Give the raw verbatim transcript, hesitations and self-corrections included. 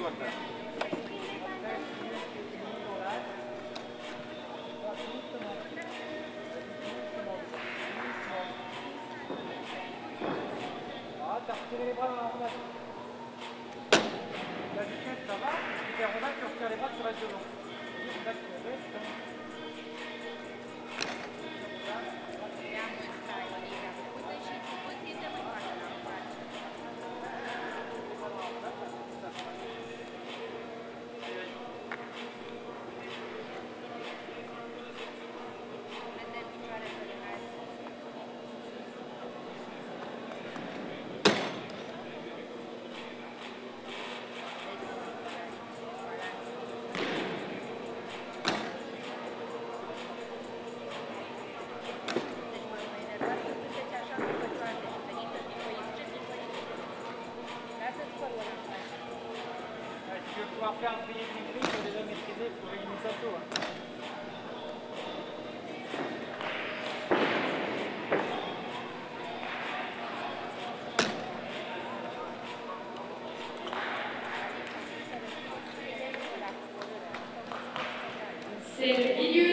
scoată. T'as retiré les bras dans la rondade. La vitesse, ça va. Si tu es rondade, tu retires les bras, tu restes devant. Là, tu le baisses. Tu veux pouvoir faire un pilier de gris, il faut déjà maîtriser, il faut réunir sa taux. C'est le milieu